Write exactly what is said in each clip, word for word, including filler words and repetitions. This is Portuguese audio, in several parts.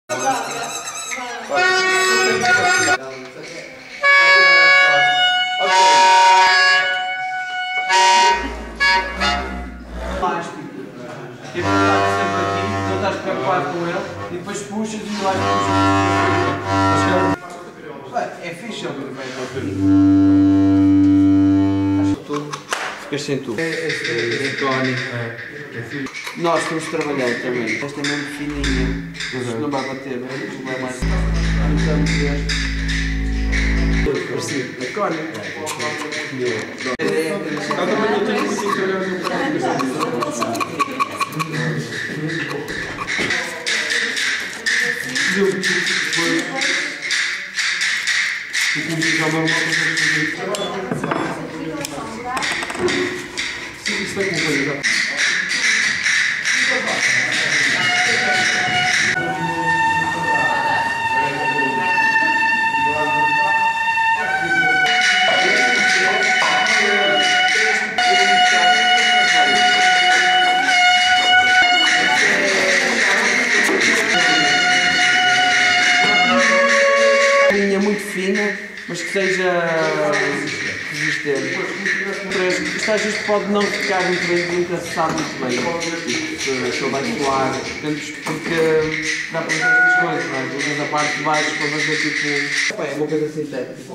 Tipo, está sempre aqui, não estás preocupado com ele e depois puxas e lá puxas. É fixe ele que vai para o caminho. Acho que tu ficas sem tu. É tónico. Nós temos de trabalhar também. Esta é mesmo fininha. Isto não vai bater, não vai mais. Começamos este. Parecido. É cónico. Eu também não tenho muito que olhar no prato. Eu depois o convite já não vai fazer isso vai com coisa. Muito fina, mas que seja resistente. Isto às vezes pode não ficar muito bem, nunca se sabe muito bem se ele vai soar, porque dá para fazer estas coisas, não é? Usas a parte de baixo para fazer tipo. É uma coisa sintética,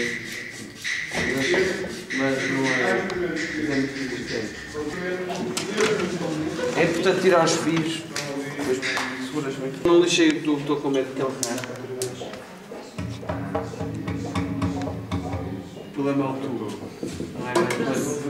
mas não é, é muito resistente. É importante tirar os fios, depois seguras bem. Não lixei o tubo, estou com medo que ele caia. O problema é o tubo, não é a mesma coisa.